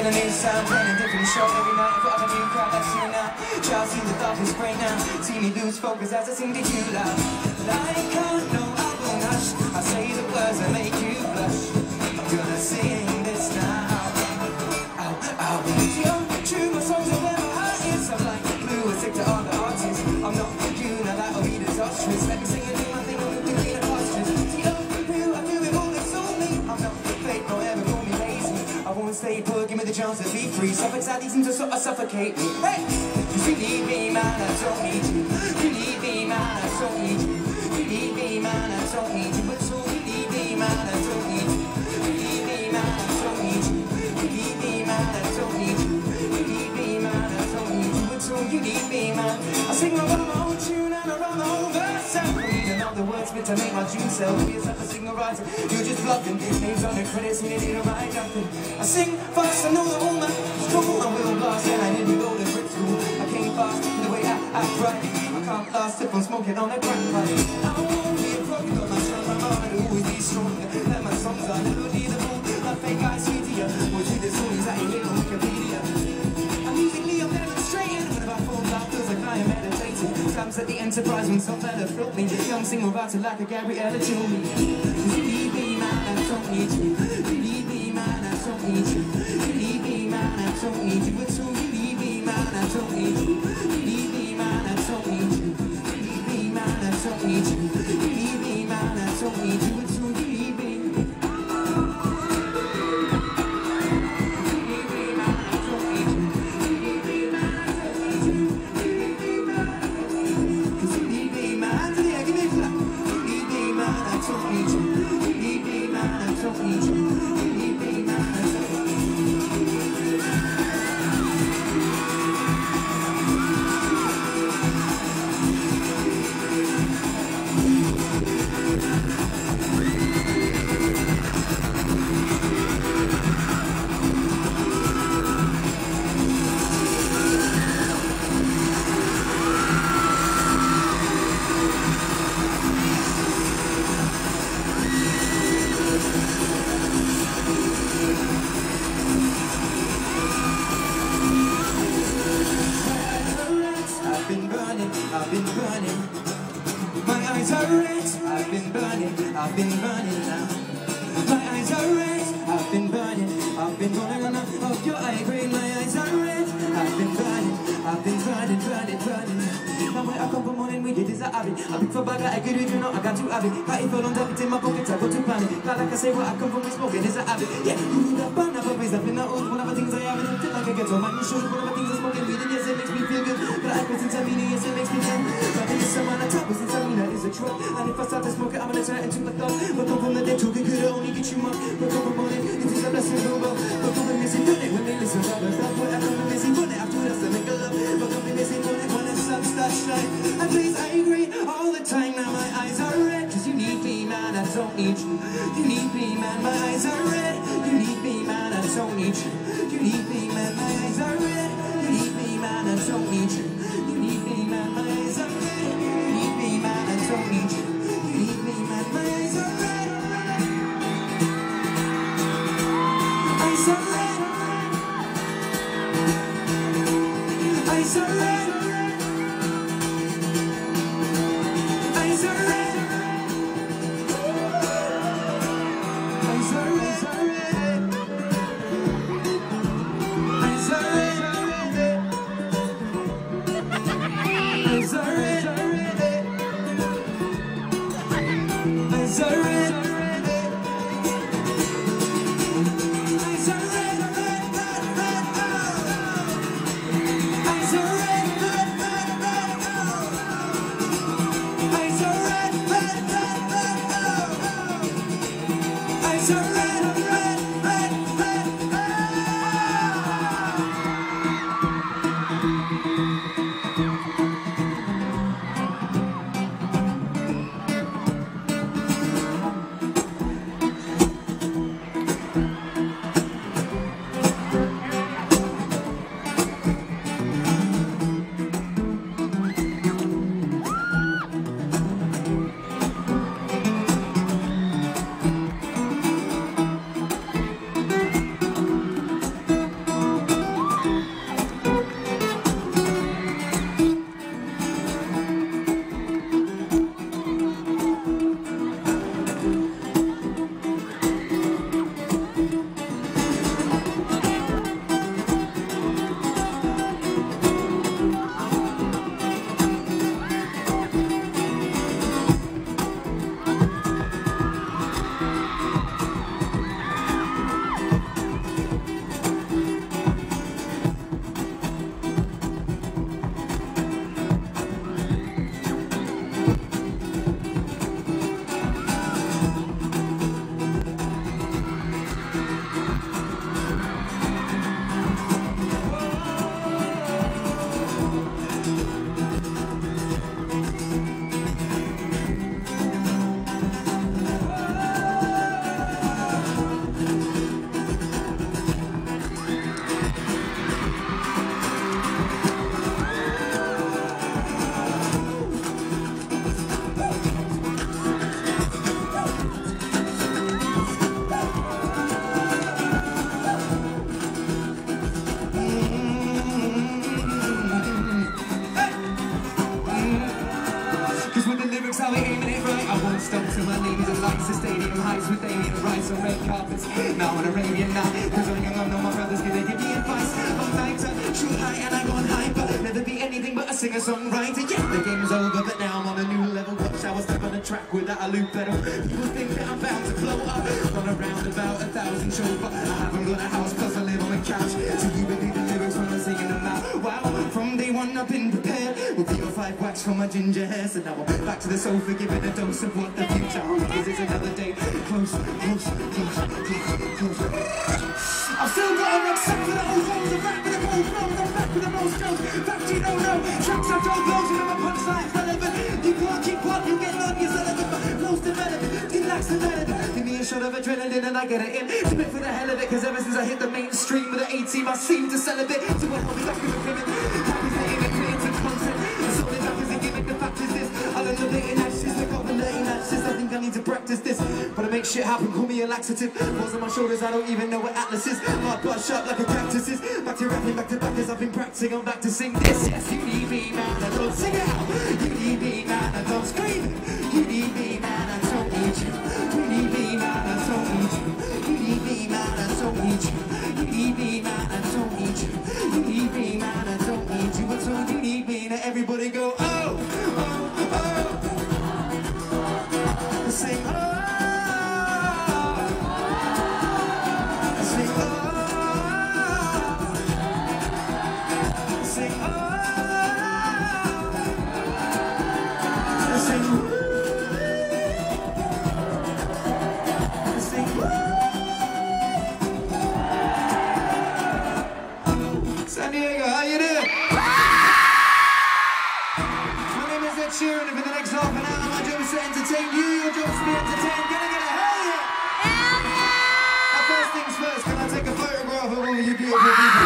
making a new sound, playing a different show every night for a new crowd that's singing out. Child see the darkness break now, see me lose focus as I sing to you loud. Like no, I won't hush, I say the words that make you blush. I'm gonna sing this now. Ow, ow, you're true, my songs are where my heart is. I'm like blue, I stick to all the artists. I'm not you, now that'll be disastrous. Let me sing and do my thing, I'm moving between the postures. See, oh, who I do it all, it's all me. I'm not fake, don't ever call me lazy. I won't stay put, give me the chance to be free. Suffocate seem to sort of suffocate me. Hey! You need me, man, I don't need you. You need me, man, I don't need you. You need me, man, I don't need you. But so you need me, man, I don't need you. You need me, man, I don't need you. You need me, man, I don't need you. You need me, man, I don't need you. But so you need me, man. I sing around my own tune and around my own verse. I don't need another wordsmith to make my tune sell. Be yourself a singer writer, you're just bluffing. Names on the credits, you didn't write nothing. I sing fast, I know the whole man. Struggle, I will blast, and I didn't go to Brit school. I came fast, the way I act right. I can't last if I'm smoking on a crack pipe. I won't be a pro, you got my strong, my mind always be strong. Let my songs are never be the moon. My fake eyes sweet to you. We'll do this songs that you hear on Wikipedia. I'm musically, I'm demonstrating. When I fall out, feels like I am meditating. Times at the Enterprise when some fella float me. Young singer about to like a Gabriella to me. You need me, man, I don't need you. You need me, man, I don't need you. You need me, man, I don't need you. But so you need me, man, I don't need you. You need me, man, I don't need you. You need me, man, I don't need you. You need me, man, I don't need you. But so you need me. I've been burning. My eyes are red. I've been burning. I've been burning now. My eyes are red. I've been burning. I've been burning on of your eye green. My eyes are red. I've been burning. I've been burning, burning, burning. Now where I come from morning we did is a habit. I pick for bag I get it, you know I got to have it. Got it fall on top, it's in my pocket, I go to panic. Not like I say where I come from, we smoking is a habit. Yeah, you need a pan of a ways up in the old. One of the things I have is until like I get on my shoes. One of the things I smoking weed and yes it makes me feel good. But I put in Tamina, yes it makes me feel good. But there's someone on top, since Tamina is a truck. And if I start to smoke it, I'm gonna turn it into a thug. But come from the dead talking could only get you up. But come from morning, it is a blessing to go. But come from missing done it when they listen to the stuff. But I come from missing done it after that's to make a love. But come from missing done it when the sun starts shine. And please I agree all the time now my eyes are red. Cause you need me man, I don't need you. You need me man, my eyes are red. You need me man, I don't need you. You need me man, my eyes are red. You need me man, I don't need you. You need me man, my eyes are red. You need me man, I don't need you. You need me man, my eyes are red. Eyes are red. Eyes are red. Eyes are red. Eyes are red. Eyes are red. Eyes are red. Eyes are red. Eyes are red. so make carpets. Now on Arabian night, cause I'm young, I know my brother's gonna give me advice. I'm lighter, shoot high and I go on high, but never be anything but a singer-songwriter. Yeah, the game's over, but now I'm on a new level. Watch how I step on the track without a loop pedal. People think that I'm bound to blow up. Run around about 1,000 shows, but I haven't got a house, plus I live on a couch. So you believe the lyrics when I'm singing them out. Wow, from day one I've been prepared. With 3 or 5 wax from my ginger hair. So now I'm back to the sofa, giving a dose of what the future holds. Cause it's another day. Close, close, close, close, close. I've still got a rucksack for the old rolls. I'm back with the old flows. I'm back with the most jokes. Fact you don't know. Tracks I don't blow. You know my punchlines relevant. You can't keep up, you get on your relevant. But most development, relax the relevant. Give me a shot of adrenaline and I get it in. Do it for the hell of it. Cause ever since I hit the mainstream with the A-team, I seem to sell a bit. So I hold me back in the pivot. Happy's the image, creating content. It's all this happens and gimmick. The fact is this. I'll end up dating ashes. Look up and letting ashes. I think I need to practice this. But I make shit happen, call me a laxative. Balls on my shoulders, I don't even know what Atlas is. Hard but sharp like a cactus is. Back to rapping, back to back as I've been practicing. I'm back to sing this. Yes, you need me, man, I don't sing it out. You need me, man, I don't scream. You need me, man, I don't need you. You need me, man, I don't need you. You need me, man, I don't need you. You need me, man, I don't need you. You need me, man, I don't need you. But so you need me, now everybody go, oh, oh, oh. Sing, oh. San Diego, how you doing? My name is Sheeran, and for the next half an hour, my job is to entertain you. Your job is to be entertained. Can I get a hell yeah? Hell yeah! First things first, can I take a photograph of all you beautiful people?